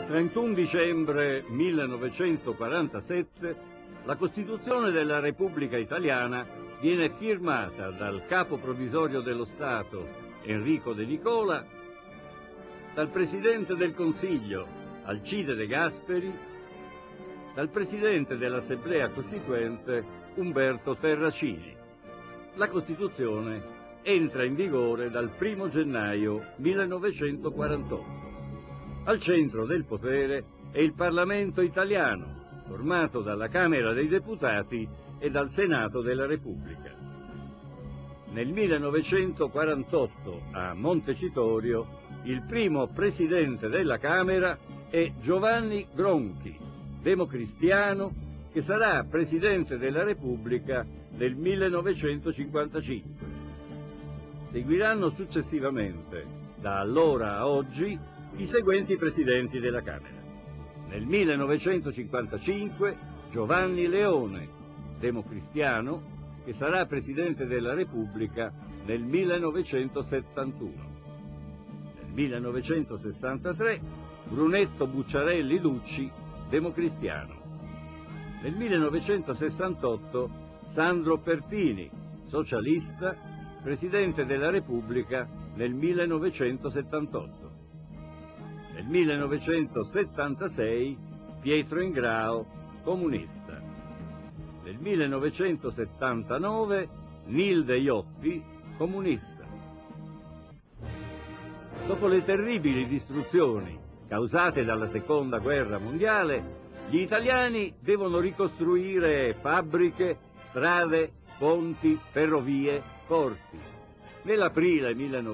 31 dicembre 1947 la Costituzione della Repubblica Italiana viene firmata dal Capo Provvisorio dello Stato Enrico De Nicola, dal Presidente del Consiglio Alcide De Gasperi, dal Presidente dell'Assemblea Costituente Umberto Terracini. La Costituzione entra in vigore dal 1 gennaio 1948. Al centro del potere è il Parlamento italiano, formato dalla Camera dei Deputati e dal Senato della Repubblica. Nel 1948 a Montecitorio il primo presidente della Camera è Giovanni Gronchi, democristiano, che sarà presidente della Repubblica nel 1955. Seguiranno successivamente, da allora a oggi, i seguenti presidenti della Camera. Nel 1955 Giovanni Leone, democristiano, che sarà presidente della Repubblica nel 1971. Nel 1963 Brunetto Bucciarelli Lucci, democristiano. Nel 1968 Sandro Pertini, socialista, presidente della Repubblica nel 1978. Nel 1976 Pietro Ingrao, comunista. Nel 1979 Nilde Iotti, comunista. Dopo le terribili distruzioni causate dalla Seconda Guerra Mondiale, gli italiani devono ricostruire fabbriche, strade, ponti, ferrovie, porti. Nell'aprile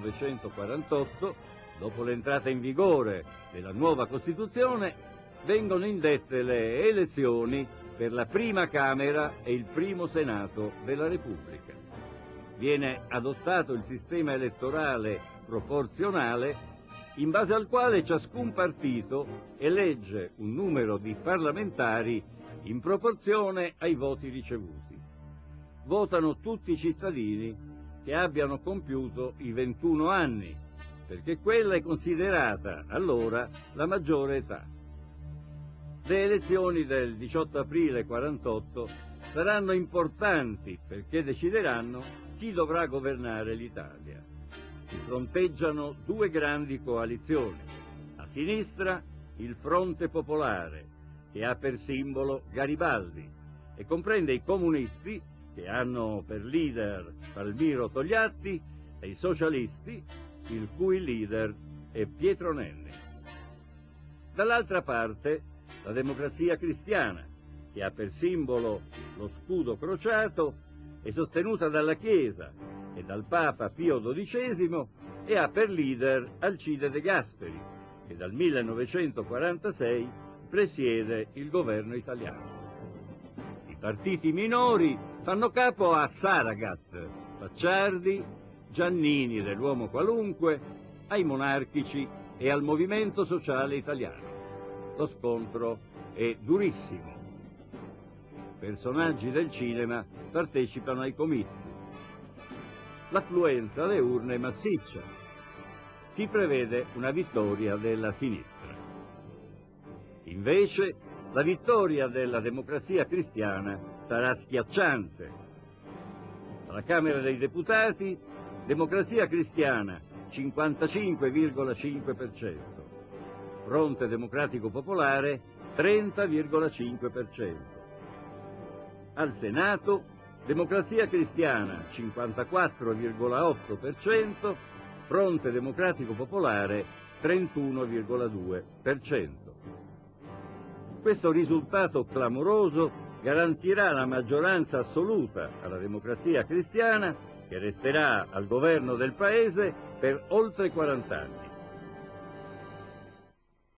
1948, dopo l'entrata in vigore della nuova Costituzione, vengono indette le elezioni per la prima Camera e il primo Senato della Repubblica. Viene adottato il sistema elettorale proporzionale, in base al quale ciascun partito elegge un numero di parlamentari in proporzione ai voti ricevuti. Votano tutti i cittadini che abbiano compiuto i 21 anni, perché quella è considerata allora la maggiore età. Le elezioni del 18 aprile 48 saranno importanti perché decideranno chi dovrà governare l'Italia. Si fronteggiano due grandi coalizioni. A sinistra il Fronte Popolare, che ha per simbolo Garibaldi e comprende i comunisti, che hanno per leader Palmiro Togliatti, e i socialisti, il cui leader è Pietro Nenni. Dall'altra parte la Democrazia Cristiana, che ha per simbolo lo scudo crociato, è sostenuta dalla Chiesa e dal Papa Pio XII e ha per leader Alcide De Gasperi, che dal 1946 presiede il governo italiano. I partiti minori fanno capo a Saragat, Facciardi, Giannini dell'Uomo Qualunque, ai monarchici e al Movimento Sociale Italiano. Lo scontro è durissimo. Personaggi del cinema partecipano ai comizi. L'affluenza alle urne è massiccia. Si prevede una vittoria della sinistra. Invece, la vittoria della Democrazia Cristiana sarà schiacciante. Alla Camera dei Deputati, Democrazia Cristiana 55,5%, Fronte Democratico Popolare 30,5%. Al Senato, Democrazia Cristiana 54,8%, Fronte Democratico Popolare 31,2%. Questo risultato clamoroso garantirà la maggioranza assoluta alla Democrazia Cristiana, che resterà al governo del Paese per oltre 40 anni.